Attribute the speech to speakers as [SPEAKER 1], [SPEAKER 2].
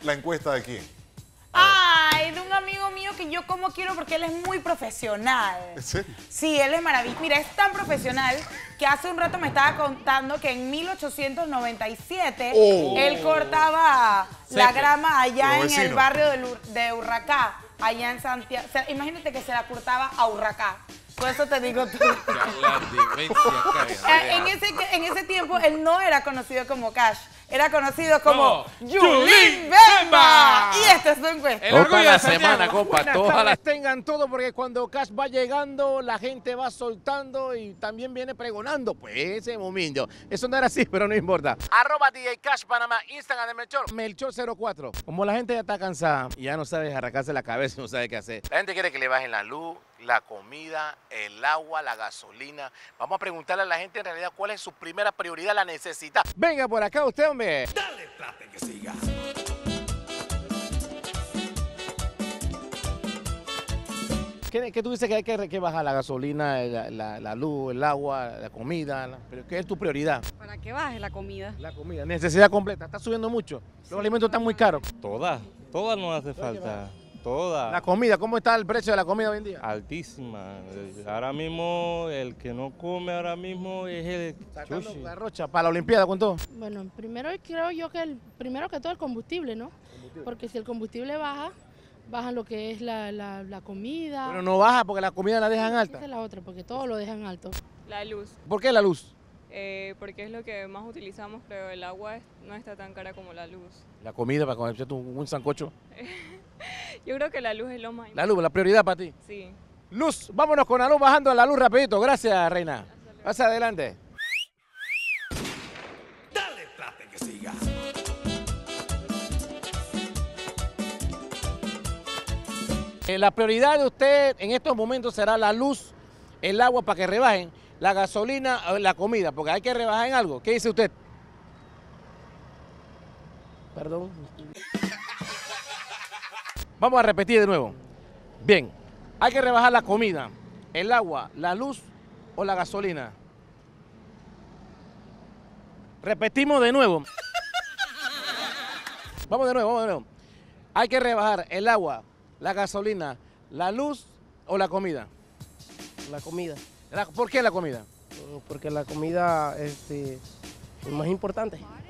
[SPEAKER 1] la encuesta de quién?
[SPEAKER 2] Ay, de un amigo mío que yo como quiero porque él es muy profesional.
[SPEAKER 1] ¿En serio?
[SPEAKER 2] Sí, él es maravilloso. Mira, es tan profesional que hace un rato me estaba contando que en 1897 él cortaba la grama allá en el barrio de Urracá, allá en Santiago. O sea, imagínate que se la cortaba a Urracá. Por eso te digo tú. En ese tiempo él no era conocido como Cash, era conocido como Yulín Bemba. Y esta es su encuesta.
[SPEAKER 3] Toda la semana, compa, todas las...
[SPEAKER 4] Tengan todo porque cuando Cash va llegando, la gente va soltando y también viene pregonando. Pues ese momento. Eso no era así, pero no importa. @ DJ Cash Panamá, Instagram de Melchor, Melchor04. Como la gente ya está cansada y ya no sabe arrancarse la cabeza y no sabe qué hacer. La gente quiere que le bajen la luz, la comida, el agua, la gasolina. Vamos a preguntarle a la gente en realidad cuál es su primera prioridad, la necesidad. Venga por acá usted, hombre.
[SPEAKER 5] Dale, trate que siga.
[SPEAKER 4] ¿Qué tú dices que hay que bajar? La gasolina, la luz, el agua, la comida. ¿Pero qué es tu prioridad?
[SPEAKER 6] Para que baje la comida.
[SPEAKER 4] La comida, necesidad completa. Está subiendo mucho. Los alimentos están muy caros.
[SPEAKER 7] Todas nos hace falta. Todas.
[SPEAKER 4] La comida, ¿cómo está el precio de la comida hoy en día?
[SPEAKER 7] Altísima. Ahora mismo, el que no come ahora mismo es el
[SPEAKER 4] Sacando
[SPEAKER 7] sushi.
[SPEAKER 4] garrocha para la Olimpiada, ¿cuánto?
[SPEAKER 8] Bueno, primero creo yo que primero que todo el combustible, ¿no? Porque si el combustible baja lo que es la comida.
[SPEAKER 4] Pero no baja porque la comida la dejan alta.
[SPEAKER 8] Esa es la otra, porque todo lo dejan alto.
[SPEAKER 6] La luz,
[SPEAKER 4] ¿Por qué la luz?
[SPEAKER 6] porque es lo que más utilizamos, pero el agua no está tan cara como la luz.
[SPEAKER 4] La comida para comer un sancocho.
[SPEAKER 6] Yo creo que la luz es lo más
[SPEAKER 4] La luz, la prioridad para ti.
[SPEAKER 6] Sí.
[SPEAKER 4] Luz, vámonos con la luz, bajando a la luz rapidito. Gracias, Reina. Pasa adelante.
[SPEAKER 5] Dale, trate que siga.
[SPEAKER 4] La prioridad de usted en estos momentos será la luz, el agua para que rebajen, la gasolina, la comida, porque hay que rebajar en algo. ¿Qué dice usted? Perdón. Vamos a repetir de nuevo. Bien, hay que rebajar la comida, el agua, la luz o la gasolina. Repetimos de nuevo. Vamos de nuevo. Hay que rebajar el agua, la gasolina, la luz o la comida.
[SPEAKER 9] La comida.
[SPEAKER 4] ¿Por qué la comida?
[SPEAKER 9] Porque la comida es más importante.